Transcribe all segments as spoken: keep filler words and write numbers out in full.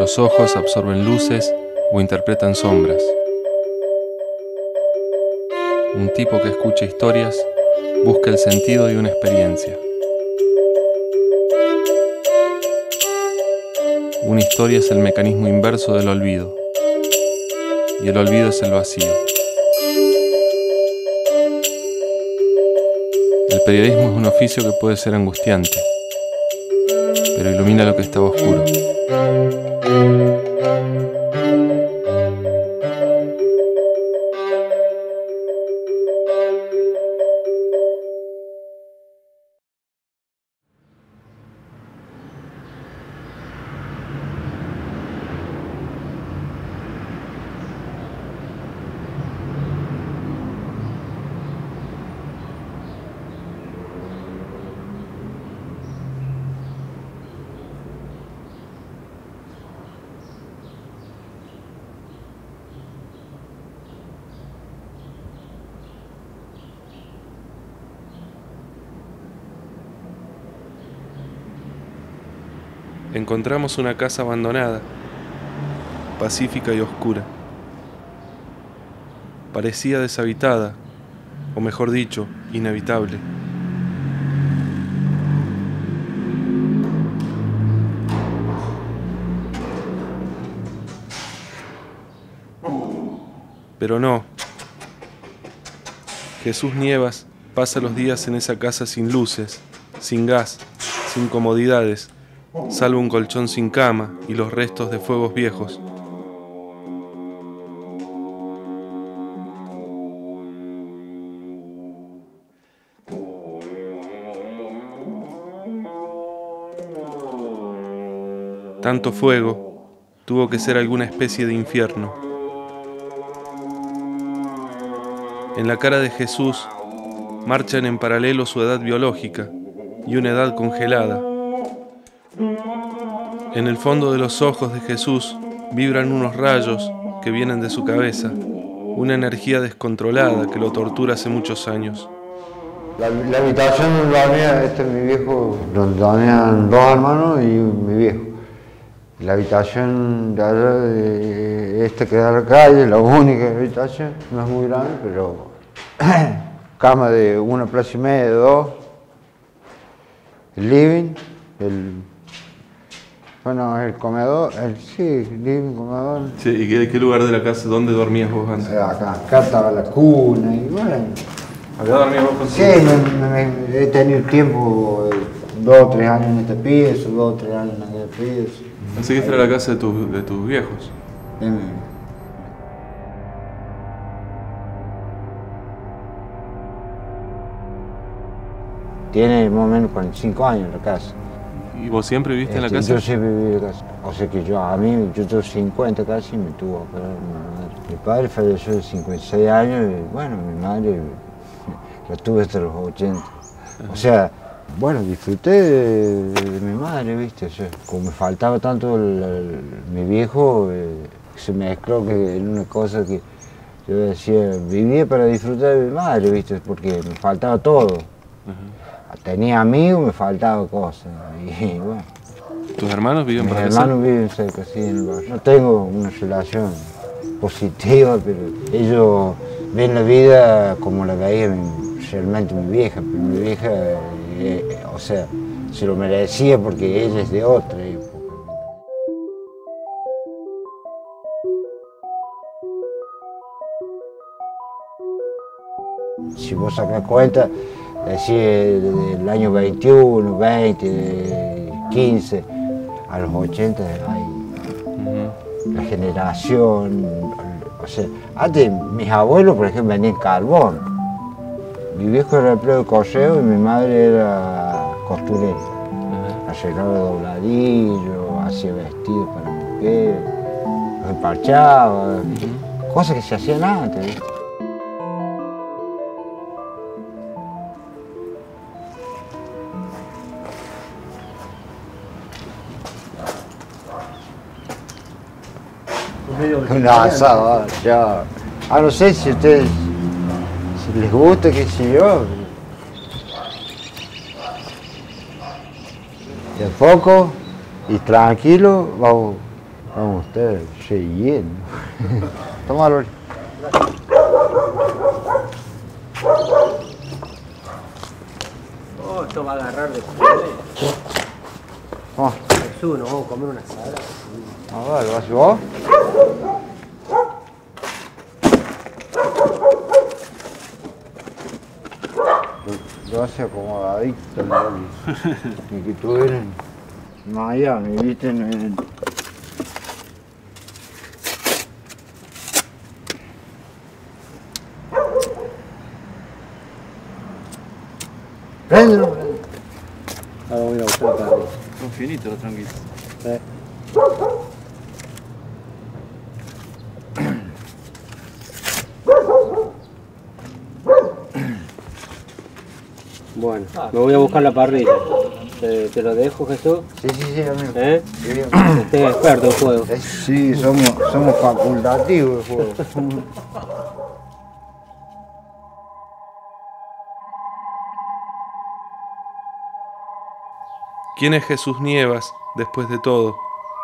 Los ojos absorben luces o interpretan sombras. Un tipo que escucha historias busca el sentido de una experiencia. Una historia es el mecanismo inverso del olvido, y el olvido es el vacío. El periodismo es un oficio que puede ser angustiante, pero ilumina lo que estaba oscuro. Encontramos una casa abandonada, pacífica y oscura. Parecía deshabitada, o mejor dicho, inhabitable. Pero no. Jesús Nievas pasa los días en esa casa sin luces, sin gas, sin comodidades, salvo un colchón sin cama y los restos de fuegos viejos. Tanto fuego tuvo que ser alguna especie de infierno. En la cara de Jesús marchan en paralelo su edad biológica y una edad congelada. En el fondo de los ojos de Jesús vibran unos rayos que vienen de su cabeza, una energía descontrolada que lo tortura hace muchos años. La, la habitación donde dormía, este es mi viejo, donde dormían dos hermanos y mi viejo. La habitación de allá, de esta que da a la calle, la única habitación, no es muy grande, pero cama de una plaza y media, de dos, el living, el... Bueno, el comedor, el, sí, el living, comedor. Sí, ¿y qué, qué lugar de la casa, dónde dormías vos antes? Acá, acá estaba la cuna y bueno. ¿Acá dormías vos con tu? Sí, me, me, he tenido tiempo, dos o tres años en este piso, dos o tres años en aquel piso. Así que esta era la casa de, tu, de tus viejos. Sí. Tiene más o menos cuarenta y cinco años la casa. ¿Y vos siempre viviste este, en la casa? Yo siempre viví en la casa. O sea que yo, a mí, yo tengo cincuenta casi y me tuvo a operar mi madre. Mi padre falleció de cincuenta y seis años y bueno, mi madre la tuve hasta los ochenta. Ajá. O sea, bueno, disfruté de, de, de mi madre, ¿viste? O sea, como me faltaba tanto el, el, mi viejo, eh, se mezcló que en una cosa que yo decía, vivía para disfrutar de mi madre, ¿viste? Porque me faltaba todo. Ajá. Tenía amigos, me faltaba cosas. Y bueno. ¿Tus hermanos viven Mis para hermanos cerca? Viven cerca, sí, en el barrio. No tengo una relación positiva, pero ellos ven la vida como la veía mi, realmente mi vieja. Pero mi vieja, eh, o sea, se lo merecía porque ella es de otra época. Si vos sacás cuenta, así del año veintiuno, veinte, quince, a los ochenta hay uh-huh. La generación, o sea, antes mis abuelos, por ejemplo, venían carbón. Mi viejo era empleado de correo y mi madre era costurera. Uh-huh. Arreglaba dobladillo, hacía vestidos para mujeres, los emparchaba, uh-huh. Cosas que se hacían antes, ¿viste? Un asado, ya. Ah, no sé si a ustedes, si les gusta, qué sé yo. De poco y tranquilo, vamos Vamos ustedes, lleno. Tómalo. Oh, esto va a agarrar de comer. Vamos. Jesús, nos vamos a comer una asada. A ver, ¿lo vas vos? Lo, lo hace acomodadito, ¿no? Ni que tuvieran Miami, ¿viste? En... Préndelo, préndelo. Ahora voy a buscar la parrilla. Son finitos los tranquilos. Eh. Bueno, me voy a buscar la parrilla. ¿Te, te lo dejo, Jesús? Sí, sí, sí, amigo. ¿Eh? Sí, Usted es experto en juego. Eh, sí, somos, somos facultativos de juego. ¿Quién es Jesús Nievas, después de todo?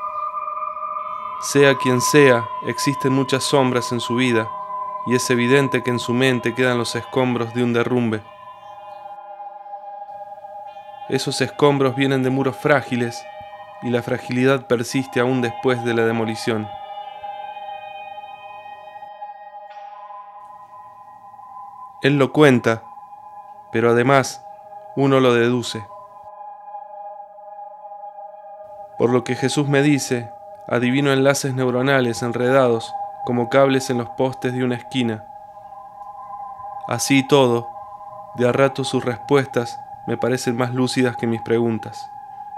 Sea quien sea, existen muchas sombras en su vida, y es evidente que en su mente quedan los escombros de un derrumbe. Esos escombros vienen de muros frágiles, y la fragilidad persiste aún después de la demolición. Él lo cuenta, pero además uno lo deduce. Por lo que Jesús me dice, adivino enlaces neuronales enredados como cables en los postes de una esquina. Así y todo, de a rato sus respuestas me parecen más lúcidas que mis preguntas.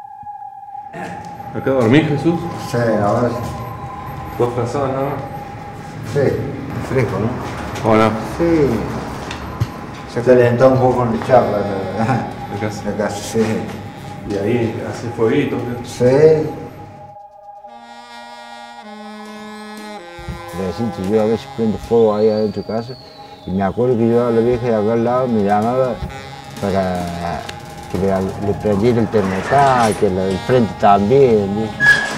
¿Acá dormís, Jesús? Sí, ahora sí. ¿Dos frazadas nada más? Sí, fresco, ¿no? ¿O no? Sí. Se calentó un poco en la charla, la verdad. La casa. La casa, sí. Y ahí hace fueguitos, ¿no? Sí. Le decía, yo a veces prendo fuego ahí adentro de casa y me acuerdo que yo a la vieja de acá al lado me llamaba para que le, le prendiera el termostato, que la del frente también, ¿sí?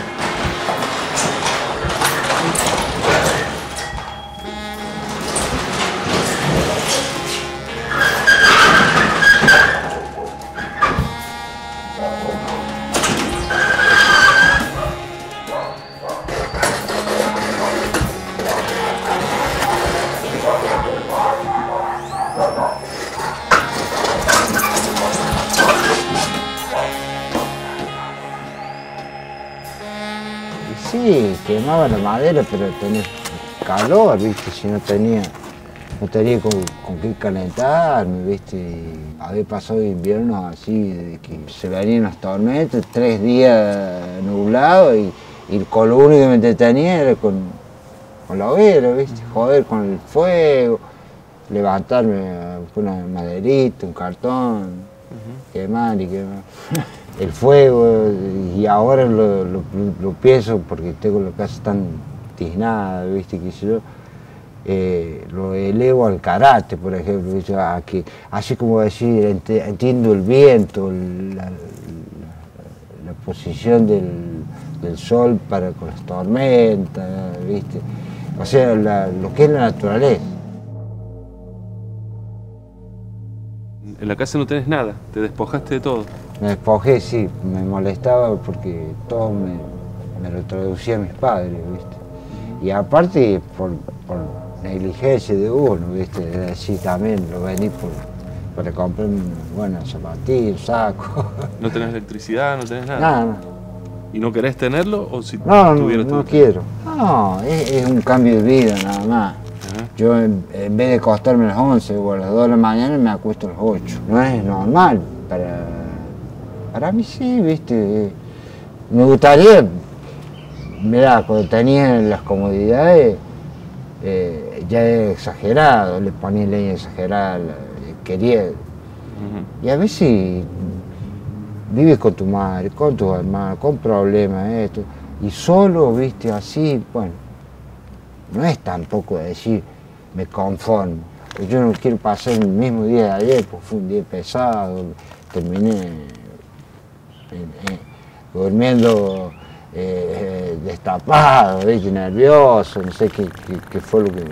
Sí, quemaba la madera, pero tenía calor, ¿viste? Si no tenía, no tenía con, con qué calentarme, ¿viste? Y había pasado inviernos así, de que se venían las tormentas, tres días nublados y, y con lo único que me entretenía era con, con la hoguera, ¿viste? Joder con el fuego, levantarme con una maderita, un cartón, uh-huh. quemar y quemar. El fuego, y ahora lo, lo, lo pienso porque tengo la casa tan tiznada, ¿viste? Que yo eh, lo elevo al karate, por ejemplo, ¿viste? A que, así como decir, ent entiendo el viento, la, la, la posición del, del sol para con las tormentas, ¿viste? O sea, la, lo que es la naturaleza. En la casa no tenés nada, te despojaste de todo. Me despojé, sí, me molestaba porque todo me, me lo traducía a mis padres, ¿viste? Y aparte por, por negligencia de uno, ¿viste? Es decir, también lo vení por, para comprarme unas buenas zapatillas, un saco. ¿No tenés electricidad, no tenés nada? Nada, no. ¿Y no querés tenerlo o si No, no, tuvieras no todo? quiero. No, es, es un cambio de vida nada más. Ajá. Yo en, en vez de acostarme a las once o a las dos de la mañana me acuesto a las ocho. No es normal para... Para mí sí, viste, me gustaría, mirá, cuando tenía las comodidades, eh, ya era exagerado, le ponía leña exagerada, quería, uh-huh. Y a veces vives con tu madre, con tus hermanos, con problemas, esto, y solo, viste, así, bueno, no es tampoco decir, me conformo, yo no quiero pasar el mismo día de ayer, porque fue un día pesado, terminé... Eh, eh, durmiendo eh, eh, destapado, ¿viste? Nervioso, no sé qué, qué, qué fue lo que...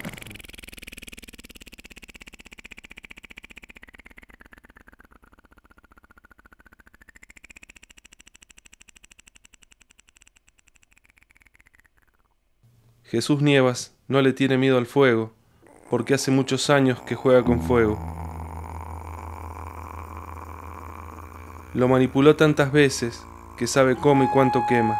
Jesús Nievas no le tiene miedo al fuego, porque hace muchos años que juega con fuego. Lo manipuló tantas veces que sabe cómo y cuánto quema.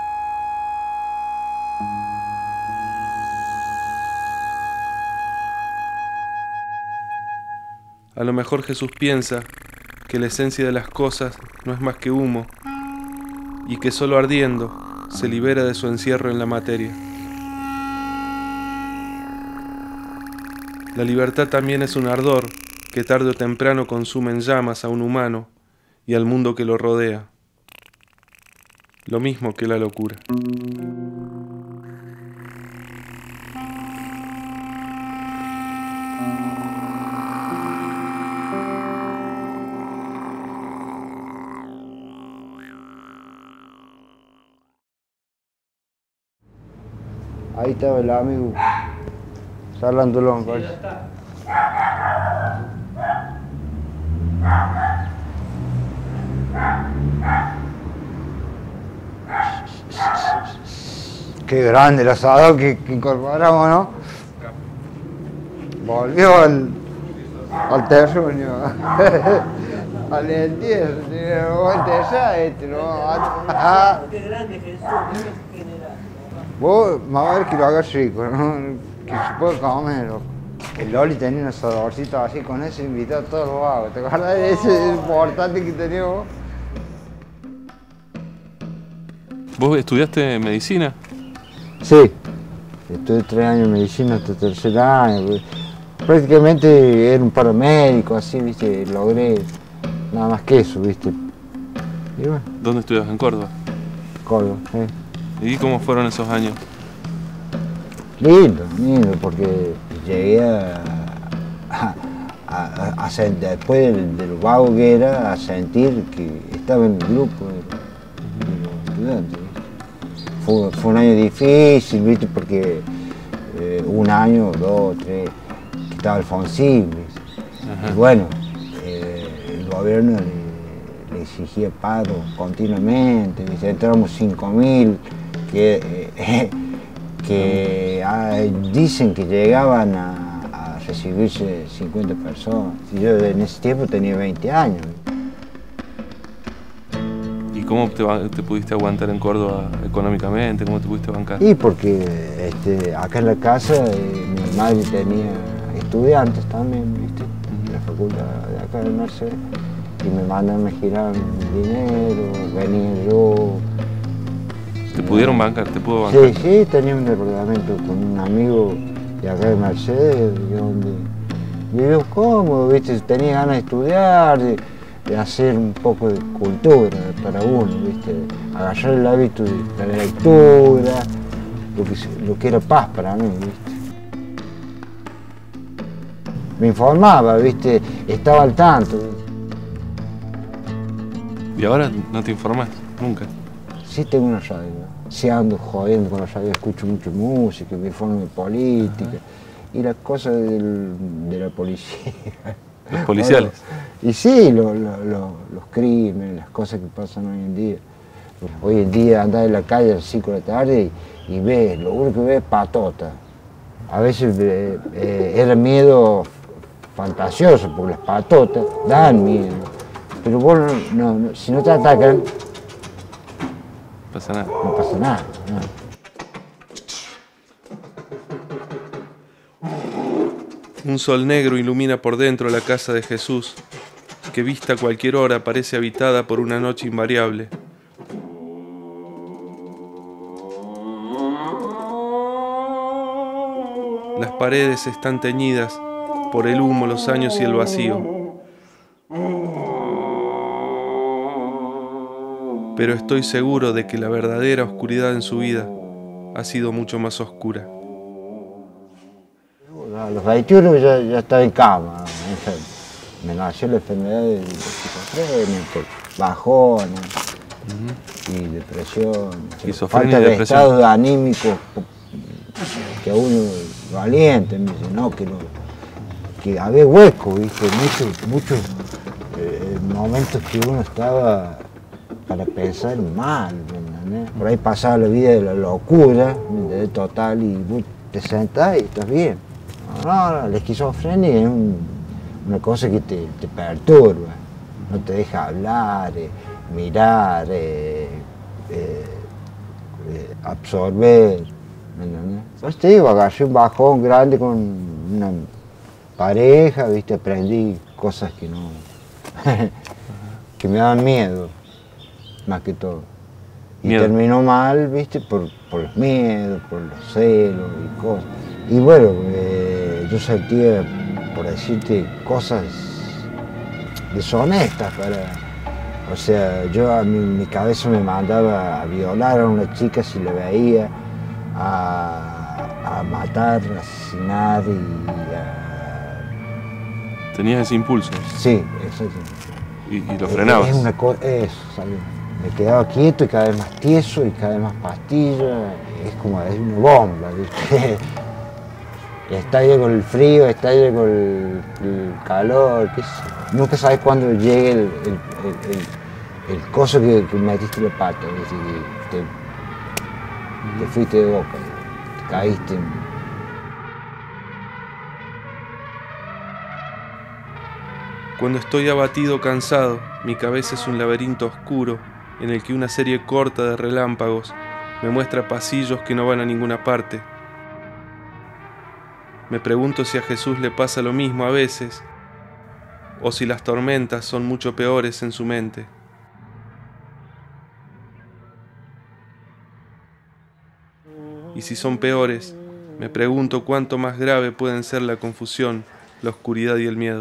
A lo mejor Jesús piensa que la esencia de las cosas no es más que humo y que solo ardiendo se libera de su encierro en la materia. La libertad también es un ardor que tarde o temprano consume en llamas a un humano y al mundo que lo rodea. Lo mismo que la locura. Ahí estaba el amigo, charlándolo. Sí, ya está. Qué grande el asado que, que incorporamos, ¿no? Volvió al, al terruño, al entierro, no enterrar este, ¿no? Qué grande Jesús, qué general. Vos, más a ver que lo hagas rico, ¿no? Que se puede comer, loco. El Loli tenía un asadorcito así, con eso invitó a todos los vagos. ¿Te acuerdas de ese importante que tenía vos? ¿Vos estudiaste medicina? Sí, estuve tres años en medicina hasta tercer año. Pues. Prácticamente era un paramédico, así, viste, logré nada más que eso, viste. Y bueno. ¿Dónde estudias? ¿En Córdoba? Córdoba, eh. ¿Y cómo fueron esos años? Lindo, lindo, porque llegué a, a, a, a sentir, después de, de lo vago que era, a sentir que estaba en el grupo de, de los estudiantes. Fue, fue un año difícil, ¿viste? Porque eh, un año, dos, tres, que estaba Alfonsín, ¿viste? Y bueno, eh, el gobierno le, le exigía paro continuamente, ¿viste? Entramos cinco mil, que, eh, que ah, dicen que llegaban a, a recibirse cincuenta personas. Y yo en ese tiempo tenía veinte años. ¿Cómo te, te pudiste aguantar en Córdoba económicamente? ¿Cómo te pudiste bancar? Y porque este, acá en la casa eh, mi madre tenía estudiantes también, ¿viste? En la facultad de acá de Mercedes. Y me mandan, me giraban dinero, venía yo. ¿Te pudieron bancar? ¿Te pudo bancar? Sí, sí, tenía un departamento con un amigo de acá de Mercedes, donde vivió cómodo, ¿viste? Tenía ganas de estudiar, de, de hacer un poco de cultura para uno, ¿viste? Agarrar el hábito de la lectura, lo que, lo que era paz para mí, ¿viste? Me informaba, ¿viste? Estaba al tanto. ¿Y ahora no te informás? Nunca. Sí tengo una radio, sí ando jodiendo con la radio, escucho mucho música, me informo de política. Ajá. Y las cosas del, de la policía. ¿Los policiales? Y sí, lo, lo, lo, los crímenes, las cosas que pasan hoy en día. Hoy en día andás en la calle a las cinco de la tarde y, y ves, lo único que ves es patota. A veces eh, eh, era miedo fantasioso, porque las patotas dan miedo. Pero vos, no, no, no, si no te atacan, no pasa nada. No pasa nada, no. Un sol negro ilumina por dentro la casa de Jesús, que vista a cualquier hora parece habitada por una noche invariable. Las paredes están teñidas por el humo, los años y el vacío. Pero estoy seguro de que la verdadera oscuridad en su vida ha sido mucho más oscura. A los veintiuno ya, ya estaba en cama, enfermo. Me nació la enfermedad de esquizofrenia, bajona, Uh-huh. Y depresión, esquizofrenia falta y de depresión. estados anímicos que a uno lo alienten, me dice, no, que, lo, que había hueco, ¿viste? Muchos, muchos eh, momentos que uno estaba para pensar mal, ¿entendés? Por ahí pasaba la vida de la locura, ¿entendés? Total, y vos te sentás y estás bien. No, no, la esquizofrenia es un, una cosa que te, te perturba, no te deja hablar, eh, mirar, eh, eh, eh, absorber, ¿me entendés? Entonces te digo, agarré un bajón grande con una pareja, ¿viste? Aprendí cosas que no, que me daban miedo, más que todo. Y Miedo. terminó mal, ¿viste? Por, por los miedos, por los celos y cosas. Y bueno, eh, yo sentía, por decirte, cosas deshonestas para... O sea, yo a mi, mi cabeza me mandaba a violar a una chica si la veía, a, a matar, a asesinar y a... Tenías ese impulso Sí, exacto. y, y lo frenabas. Es una cosa, eso, ¿sabes? Me quedaba quieto y cada vez más tieso y cada vez más pastilla. Es como es una bomba, ¿viste? Estalla con el frío, estalla con el, el calor, qué sé. Nunca sabes cuándo llegue el, el, el, el, el coso que, que metiste la pata, ¿viste? Que te, te fuiste de boca, te caíste. En... Cuando estoy abatido, cansado, mi cabeza es un laberinto oscuro en el que una serie corta de relámpagos me muestra pasillos que no van a ninguna parte. Me pregunto si a Jesús le pasa lo mismo a veces, o si las tormentas son mucho peores en su mente. Y si son peores, me pregunto cuánto más grave pueden ser la confusión, la oscuridad y el miedo.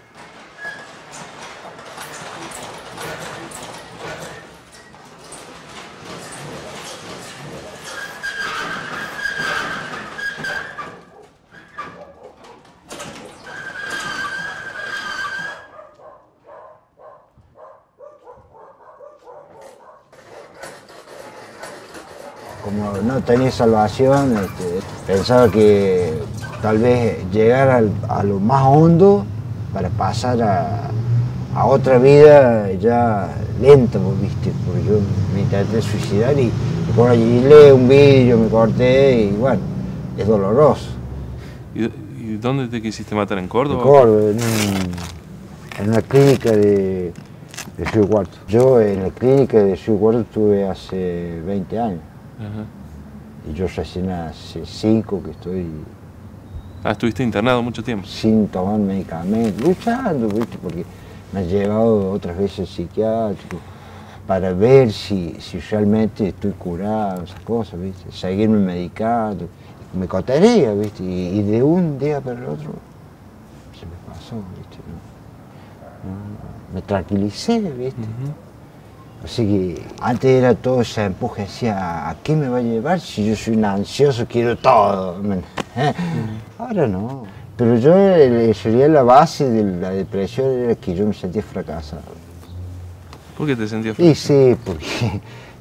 Como no tenía salvación, este, pensaba que tal vez llegar al, a lo más hondo para pasar a, a otra vida ya lenta, ¿viste? Porque yo me intenté suicidar y, y por allí leí un vídeo, me corté y bueno, es doloroso. ¿Y, y dónde te quisiste matar? ¿En Córdoba? En Córdoba, en, un, en una clínica de, de Río Cuarto. Yo en la clínica de Río Cuarto estuve hace veinte años. Ajá. Y yo recién hace cinco que estoy Ah, estuviste internado mucho tiempo. sin tomar medicamentos, luchando, ¿viste? Porque me han llevado otras veces al psiquiátrico para ver si, si realmente estoy curado, esas cosas, ¿viste? Seguirme medicando, me cotaría, ¿viste? Y, y de un día para el otro se me pasó, ¿viste? No, no, me tranquilicé, ¿viste? Uh-huh. Así que antes era todo ese empuje, decía, ¿a qué me va a llevar si yo soy un ansioso, quiero todo? ¿Eh? Ahora no. Pero yo, sería la base de la depresión, era que yo me sentía fracasado. ¿Por qué te sentías fracasado? Y sí, porque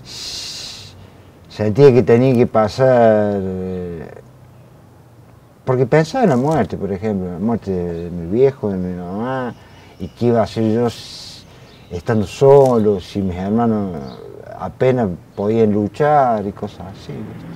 sentía que tenía que pasar... Porque pensaba en la muerte, por ejemplo, la muerte de mi viejo, de mi mamá, y qué iba a hacer yo estando solo, si mis hermanos apenas podían luchar y cosas así, ¿viste?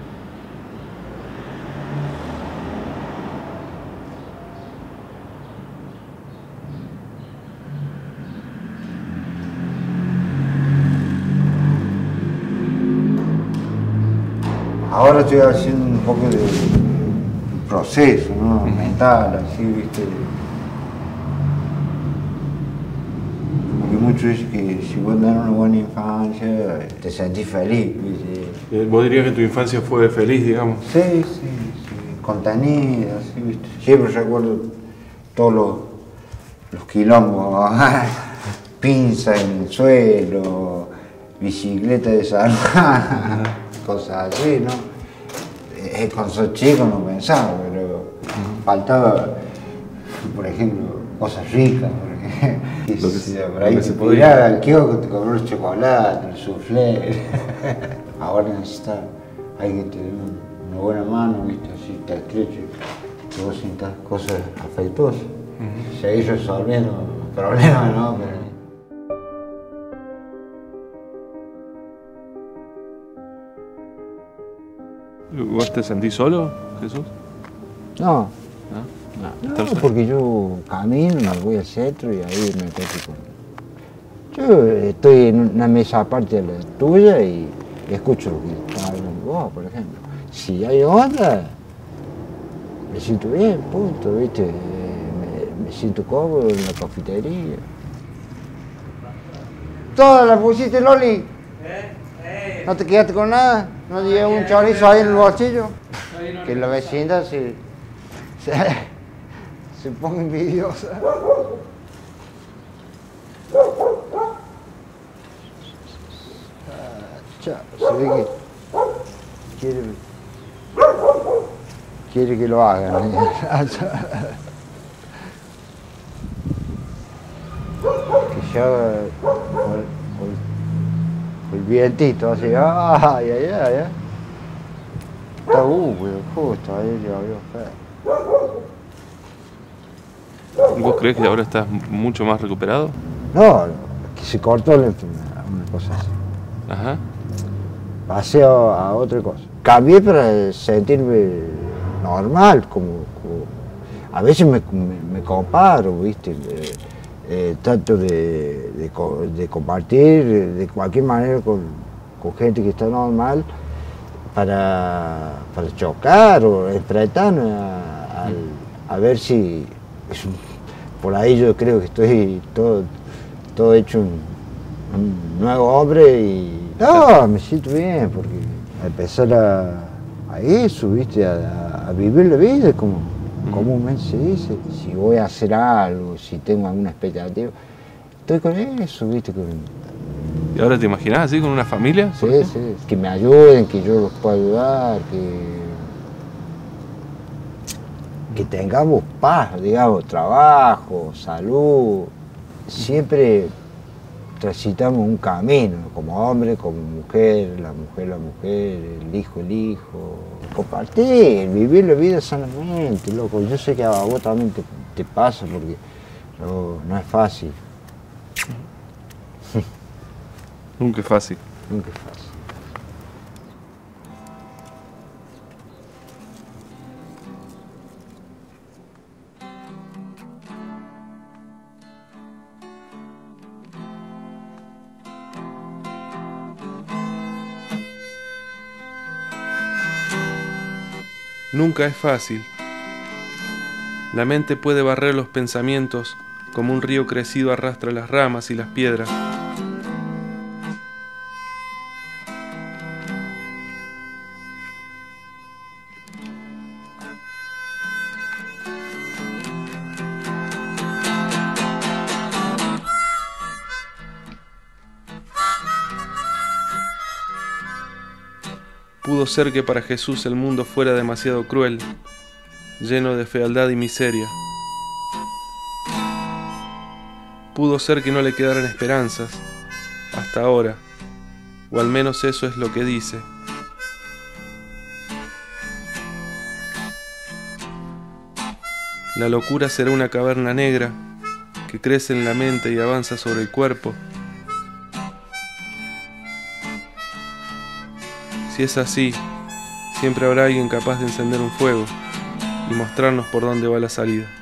Ahora estoy haciendo un poco de proceso, ¿no? Mental, así, ¿viste? Porque muchos dicen que si vos tenés una buena infancia, te sentís feliz, ¿viste? ¿Vos dirías que tu infancia fue feliz, digamos? Sí, sí, sí, contenida, ¿sí? ¿Viste? Siempre recuerdo todos los, los quilombos, pinza en el suelo, bicicleta desarmada, cosas así, ¿no? Eh, cuando sos chico no pensaba, pero uh-huh. faltaba, por ejemplo, cosas ricas, por ejemplo. Y Lo que si se- por lo ahí que te se podía. tiraba al kiosco, te compró el chocolate, el soufflé. Ahora necesitas alguien que te dé un- una buena mano, ¿viste? Así te estreche, que vos sientas cosas afectuosas. Seguir resolviendo problemas, ¿no? Pero, ¿Vos te sentís solo, Jesús? no, ¿No? no, ¿Estar solo? porque yo camino, me voy al centro y ahí me encuentro con... Yo estoy en una mesa aparte de la tuya y escucho lo que estás hablando vos, por ejemplo. Si hay otra, me siento bien, punto, ¿viste? Me, me siento cómodo en la cafetería. ¿Toda la pusiste, Loli? ¿No te quedaste con nada? ¿No llevas un chorizo ahí en el bolsillo? Que la vecina se, se, se ponga envidiosa. Ah, cha, se ve que quiere, quiere que lo hagan. Que yo con, con- con el vientito así, ay, ay, ay, ay. Está húmedo, justo ahí llovió feo. ¿Vos creés que ahora estás mucho más recuperado? No, que se cortó la enfermedad, una cosa así. Ajá. Pasé a, a otra cosa. Cambié para sentirme normal, como, como- a veces me, me- me comparo, ¿viste? Eh, eh, trato de, de co- de compartir de cualquier manera con, con gente que está normal para, para chocar o enfrentarme a, al- a ver si es un- por ahí yo creo que estoy todo, todo hecho un, un nuevo hombre y no, me siento bien porque empezar a, a eso, ¿viste? A, a vivir la vida como comúnmente se dice. Si voy a hacer algo, si tengo alguna expectativa, estoy con eso, ¿viste? Con, ¿Y ahora te imaginás así con una familia? por sí, ejemplo? sí, que me ayuden, que yo los pueda ayudar, que, que tengamos paz, digamos, trabajo, salud. Siempre transitamos un camino, como hombre, como mujer, la mujer, la mujer, el hijo, el hijo. Compartir, vivir la vida sanamente, loco. Yo sé que a vos también te, te pasa porque no, no es fácil, Nunca es fácil. nunca es fácil. Nunca es fácil. La mente puede barrer los pensamientos como un río crecido arrastra las ramas y las piedras. Pudo ser que para Jesús el mundo fuera demasiado cruel, lleno de fealdad y miseria. Pudo ser que no le quedaran esperanzas, hasta ahora, o al menos eso es lo que dice. La locura será una caverna negra que crece en la mente y avanza sobre el cuerpo. Si es así, siempre habrá alguien capaz de encender un fuego y mostrarnos por dónde va la salida.